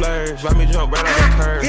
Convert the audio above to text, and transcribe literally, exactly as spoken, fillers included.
splurge. Ride me jump right on the curb.